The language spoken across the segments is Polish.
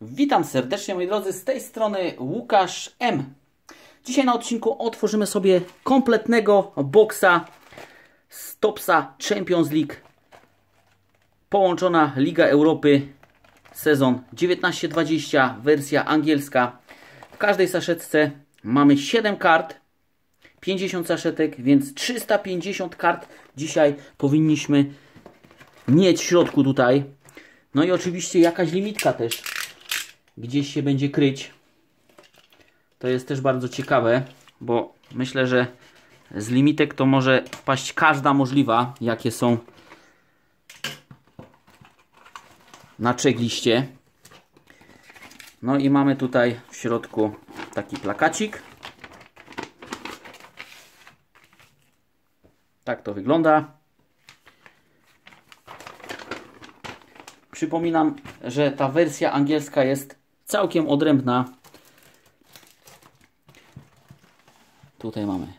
Witam serdecznie, moi drodzy, z tej strony Łukasz M. Dzisiaj na odcinku otworzymy sobie kompletnego boksa z Topsa Champions League. Połączona Liga Europy, sezon 19-20, wersja angielska. W każdej saszetce mamy 7 kart, 50 saszetek, więc 350 kart dzisiaj powinniśmy mieć w środku tutaj. No i oczywiście jakaś limitka też gdzieś się będzie kryć. To jest też bardzo ciekawe, bo myślę, że z limitek to może wpaść każda możliwa, jakie są na checkliście. No i mamy tutaj w środku taki plakacik. Tak to wygląda. Przypominam, że ta wersja angielska jest całkiem odrębna. Tutaj mamy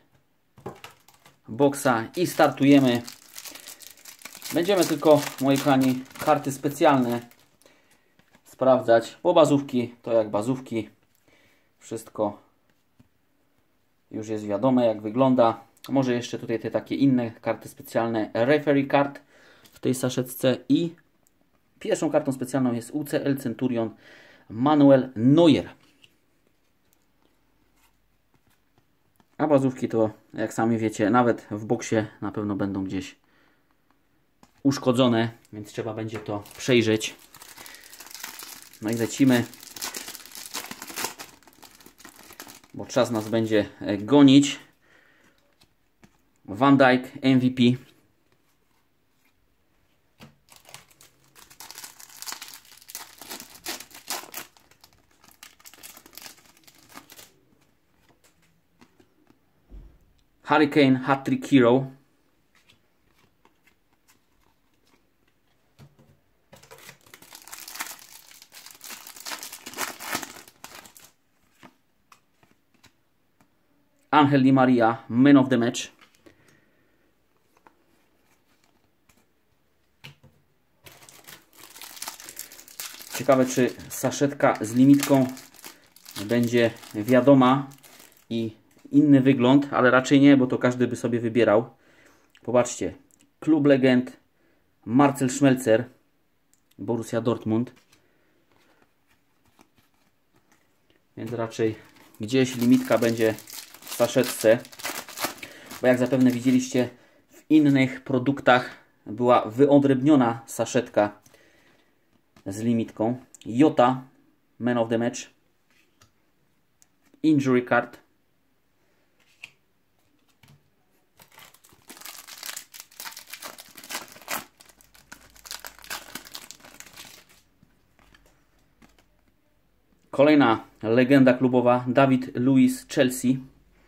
boksa i startujemy. Będziemy tylko, moi kochani, karty specjalne sprawdzać, bo bazówki to jak bazówki. Wszystko już jest wiadome, jak wygląda. Może jeszcze tutaj te takie inne karty specjalne, referee card w tej saszetce i pierwszą kartą specjalną jest UCL Centurion Manuel Neuer. A bazówki to, jak sami wiecie, nawet w boksie na pewno będą gdzieś uszkodzone, więc trzeba będzie to przejrzeć. No i lecimy, bo czas nas będzie gonić. Van Dijk MVP. Harry Kane Hat-Trick Hero. Angel Di Maria Man of the Match. Ciekawe, czy saszetka z limitką będzie wiadoma i inny wygląd, ale raczej nie, bo to każdy by sobie wybierał. Popatrzcie, klub legend Marcel Schmelzer, Borussia Dortmund. Więc raczej gdzieś limitka będzie w saszetce, bo jak zapewne widzieliście, w innych produktach była wyodrębniona saszetka z limitką. Jota Man of the Match. Injury Card. Kolejna legenda klubowa, David Luiz, Chelsea.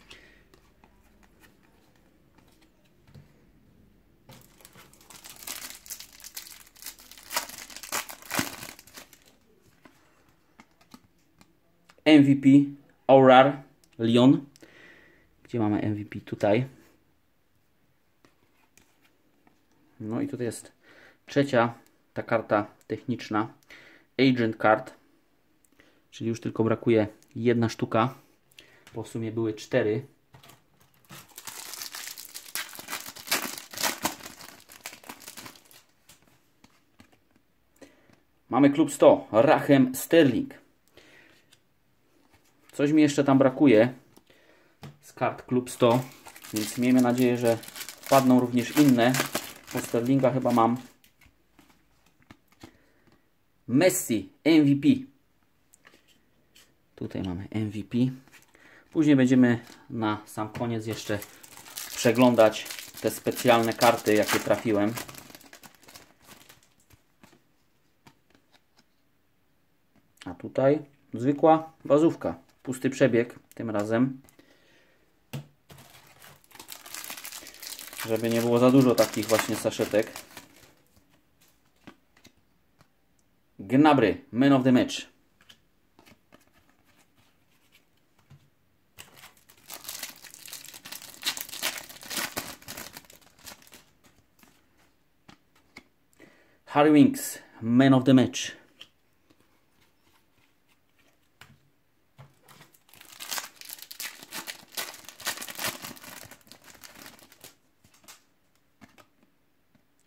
MVP, Aurar, Lyon. Gdzie mamy MVP? Tutaj. No i tutaj jest trzecia ta karta techniczna, Agent Card. Czyli już tylko brakuje jedna sztuka, bo w sumie były 4. Mamy klub 100, Raheem Sterling. Coś mi jeszcze tam brakuje z kart klub 100, więc miejmy nadzieję, że wpadną również inne. Po Sterlinga chyba mam. Messi, MVP. Tutaj mamy MVP. Później będziemy na sam koniec jeszcze przeglądać te specjalne karty, jakie trafiłem. A tutaj zwykła bazówka. Pusty przebieg tym razem. Żeby nie było za dużo takich właśnie saszetek. Gnabry, Man of the Match. Harry Winks, Man of the Match.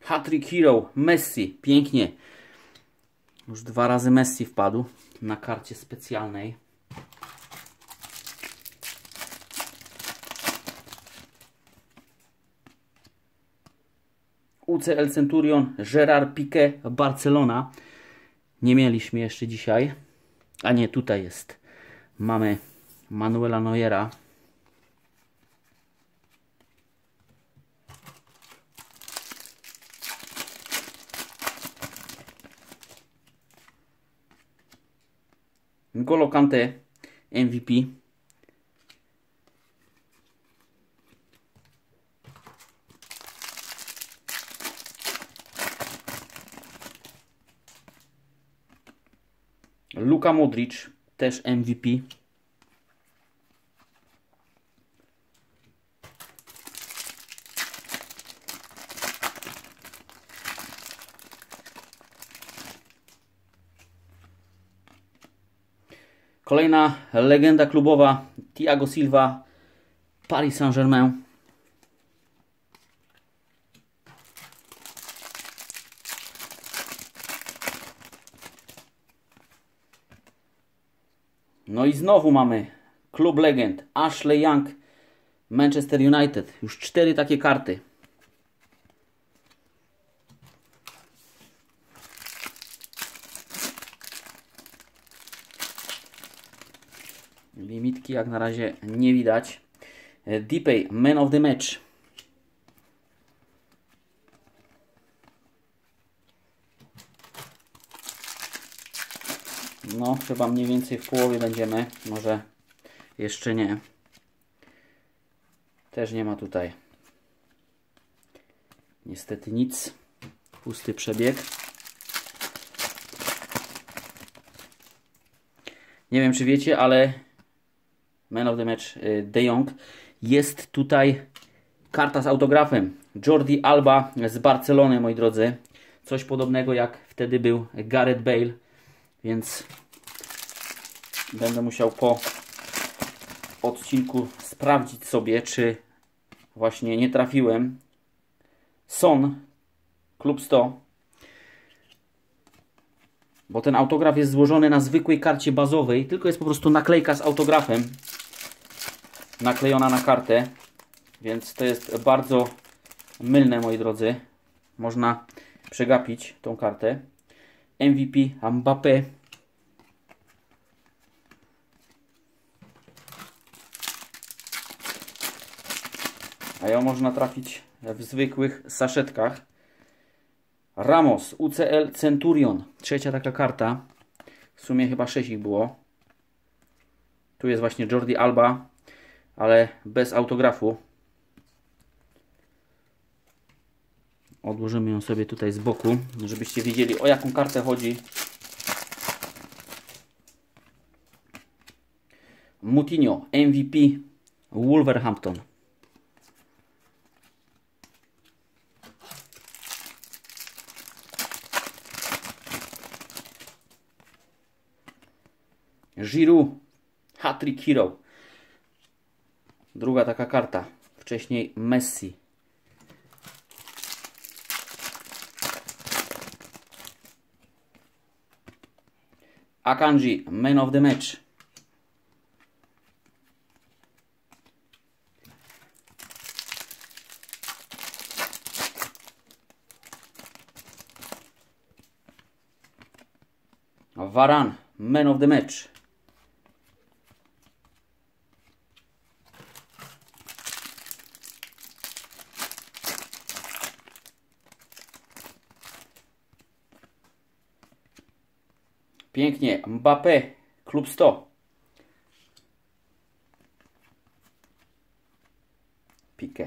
Hat-trick Hero, Messi, pięknie. Już 2 razy Messi wpadł na karcie specjalnej. UCL Centurion, Gerard Piqué, Barcelona. Nie mieliśmy jeszcze dzisiaj. A nie, tutaj jest. Mamy Manuela Neuera. N'Golo Kanté, MVP. Luka Modric, też MVP. Kolejna legenda klubowa, Thiago Silva, Paris Saint-Germain. No i znowu mamy klub legend, Ashley Young, Manchester United. Już 4 takie karty. Limitki jak na razie nie widać. Depay, Man of the Match. No, chyba mniej więcej w połowie będziemy. Może jeszcze nie. Też nie ma tutaj niestety nic. Pusty przebieg. Nie wiem, czy wiecie, ale Man of the Match De Jong. Jest tutaj karta z autografem. Jordi Alba z Barcelony, moi drodzy. Coś podobnego jak wtedy był Gareth Bale. Więc będę musiał po odcinku sprawdzić sobie, czy właśnie nie trafiłem. Son, Klub 100. Bo ten autograf jest złożony na zwykłej karcie bazowej, tylko jest po prostu naklejka z autografem naklejona na kartę, więc to jest bardzo mylne, moi drodzy. Można przegapić tą kartę. MVP Mbappé. A ją można trafić w zwykłych saszetkach. Ramos, UCL Centurion. 3. taka karta. W sumie chyba 6 ich było. Tu jest właśnie Jordi Alba, ale bez autografu. Odłożymy ją sobie tutaj z boku, żebyście wiedzieli, o jaką kartę chodzi. Moutinho, MVP Wolverhampton. Giroud, Hat-trick Hero. Druga taka karta. Wcześniej Messi. Akanji, Man of the Match. Varane, Man of the Match. Pięknie. Mbappé, Klub 100. Piqué.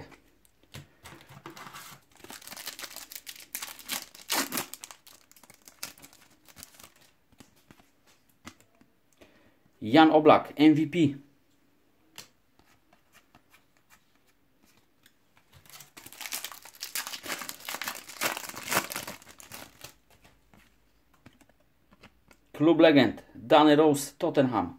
Jan Oblak, MVP. Klub legend, Danny Rose, Tottenham.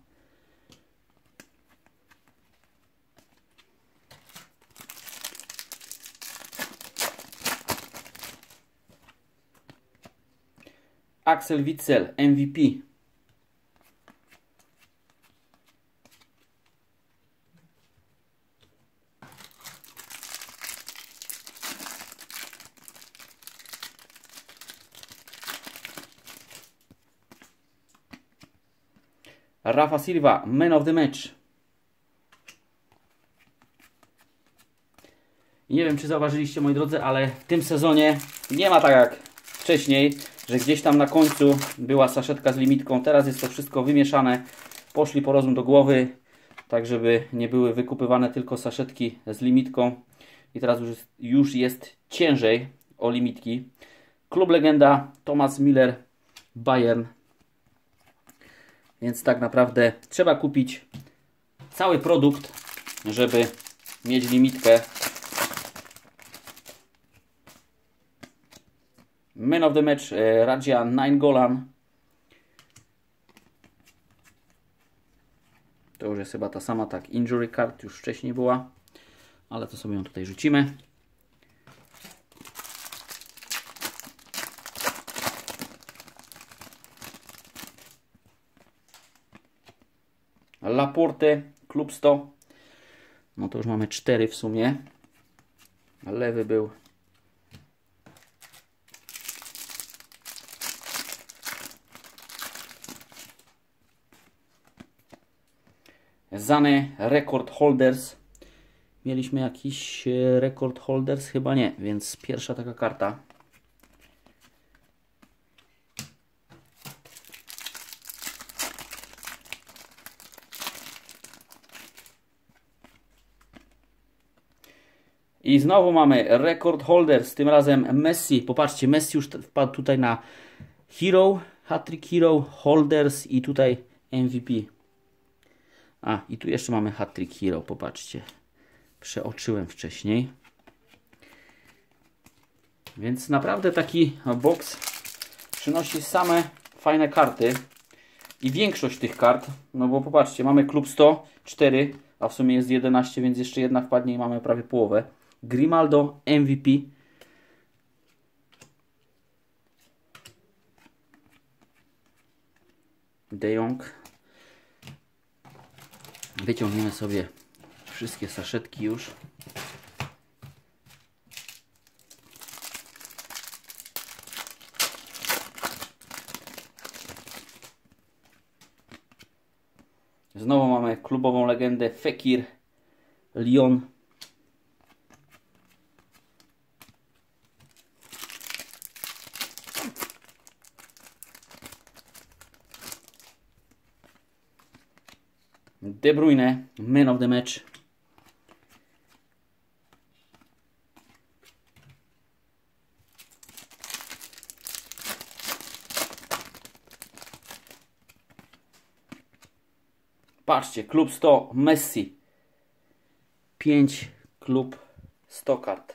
Axel Witsel, MVP. Rafa Silva, Man of the Match. Nie wiem, czy zauważyliście, moi drodzy, ale w tym sezonie nie ma tak jak wcześniej, że gdzieś tam na końcu była saszetka z limitką. Teraz jest to wszystko wymieszane. Poszli po rozum do głowy, tak żeby nie były wykupywane tylko saszetki z limitką. I teraz już jest ciężej o limitki. Klub Legenda, Thomas Müller, Bayern. Więc tak naprawdę trzeba kupić cały produkt, żeby mieć limitkę. Man of the Match, Radja Nainggolan. To już jest chyba ta sama, tak, Injury Card już wcześniej była, ale to sobie ją tutaj rzucimy. Laporte, Klub 100. No to już mamy 4 w sumie. Lewy był Zane Record Holders. Mieliśmy jakiś Record Holders? Chyba nie, więc pierwsza taka karta. I znowu mamy Record Holders, tym razem Messi. Popatrzcie, Messi już wpadł tutaj na Hero, Hat-Trick Hero, Holders i tutaj MVP. A, i tu jeszcze mamy Hat-Trick Hero, popatrzcie. Przeoczyłem wcześniej. Więc naprawdę taki box przynosi same fajne karty. I większość tych kart, no bo popatrzcie, mamy Klub 100, 4, a w sumie jest 11, więc jeszcze jedna wpadnie i mamy prawie połowę. Grimaldo, MVP. De Jong. Wyciągniemy sobie wszystkie saszetki już. Znowu mamy klubową legendę Fekir, Lyon. De Bruyne, Man of the Match. Patrzcie, Klub 100, Messi. 5 Klub 100 kart.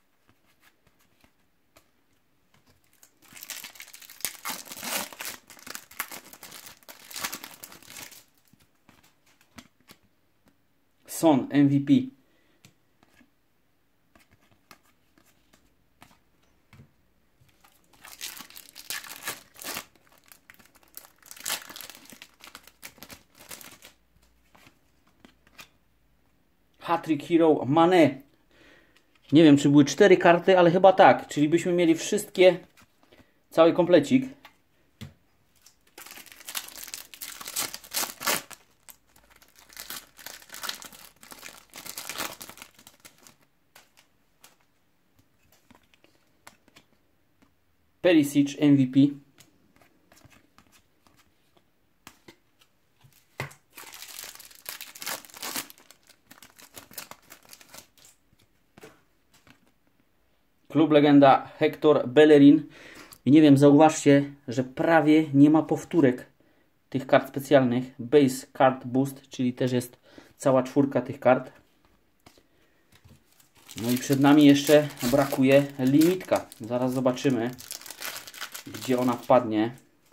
Son, MVP. Hat-Trick Hero, Mané. Nie wiem, czy były 4 karty, ale chyba tak. Czyli byśmy mieli wszystkie, cały komplecik. Perisic, MVP. Klub Legenda Hector Bellerin. I nie wiem, zauważcie, że prawie nie ma powtórek tych kart specjalnych. Base Card Boost, czyli też jest cała 4 tych kart. No i przed nami jeszcze brakuje limitka. Zaraz zobaczymy, gdzie ona wpadnie.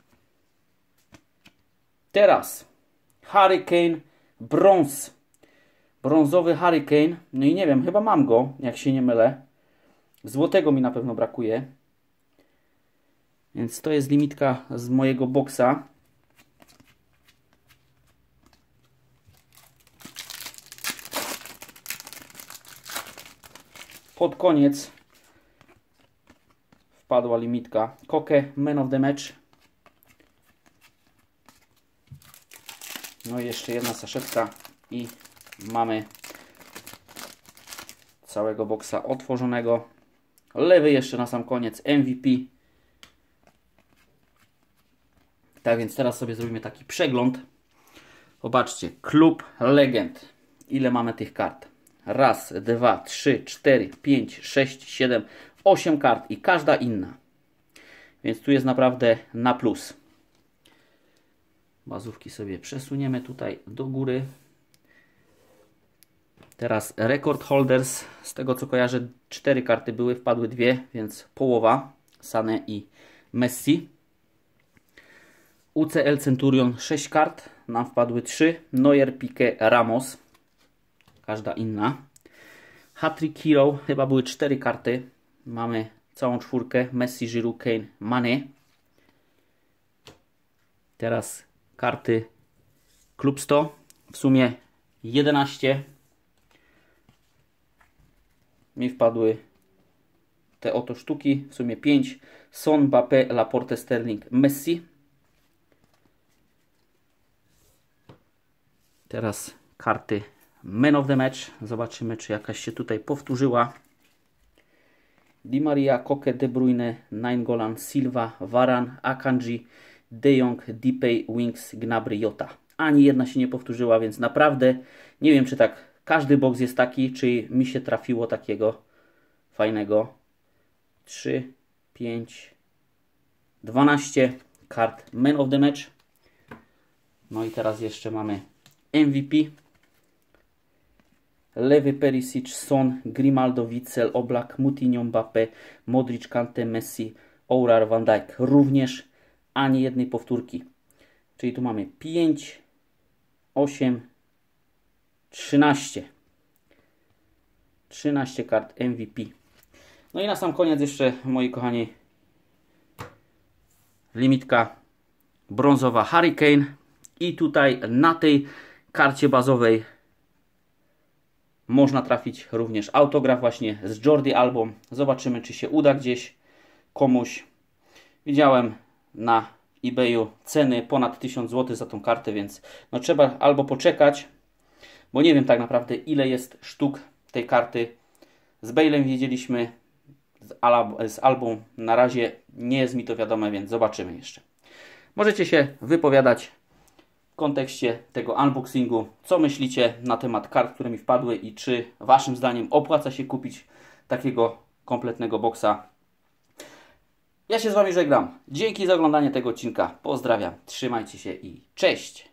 Teraz Hurricane Bronze. Brązowy Hurricane. No i nie wiem, chyba mam go, jak się nie mylę. Złotego mi na pewno brakuje. Więc to jest limitka z mojego boksa. Pod koniec wpadła limitka Koke Man of the Match. No i jeszcze jedna saszetka i mamy całego boksa otworzonego. Lewy jeszcze na sam koniec MVP. Tak więc teraz sobie zrobimy taki przegląd. Zobaczcie, Klub Legend. Ile mamy tych kart? Raz, dwa, trzy, cztery, pięć, sześć, siedem, 8 kart i każda inna. Więc tu jest naprawdę na plus. Bazówki sobie przesuniemy tutaj do góry. Teraz Record Holders. Z tego co kojarzę 4 karty były, wpadły 2, więc połowa. Sané i Messi. UCL Centurion 6 kart. Nam wpadły 3. Neuer, Piqué, Ramos. Każda inna. Hat-Trick Hero. Chyba były 4 karty. Mamy całą czwórkę. Messi, Giroud, Kane, Mané. Teraz karty Klub 100. W sumie 11. Mi wpadły te oto sztuki. W sumie 5. Son, Mbappé, Laporte, Sterling, Messi. Teraz karty Man of the Match. Zobaczymy, czy jakaś się tutaj powtórzyła. Di Maria, Koke, De Bruyne, Nainggolan, Silva, Varane, Akanji, De Jong, Depay, Winks, Gnabry, Jota. Ani jedna się nie powtórzyła, więc naprawdę nie wiem, czy tak każdy box jest taki, czy mi się trafiło takiego fajnego. 3, 5, 12 kart Man of the Match. No i teraz jeszcze mamy MVP. Lewy Perisic, Son, Grimaldo, Witsel, Oblak, Moutinho, Mbappé, Modric, Kante, Messi, Aouar, Van Dijk. Również ani jednej powtórki. Czyli tu mamy 5, 8, 13. 13 kart MVP. No i na sam koniec jeszcze, moi kochani, limitka brązowa Harry Kane. I tutaj na tej karcie bazowej można trafić również autograf właśnie z Jordi Albą. Zobaczymy, czy się uda gdzieś komuś. Widziałem na eBayu ceny ponad 1000 zł za tą kartę, więc no trzeba albo poczekać, bo nie wiem tak naprawdę ile jest sztuk tej karty. Z Bale'em wiedzieliśmy, z Albą na razie nie jest mi to wiadome, więc zobaczymy jeszcze. Możecie się wypowiadać w kontekście tego unboxingu, co myślicie na temat kart, które mi wpadły i czy waszym zdaniem opłaca się kupić takiego kompletnego boxa. Ja się z wami żegnam. Dzięki za oglądanie tego odcinka. Pozdrawiam, trzymajcie się i cześć!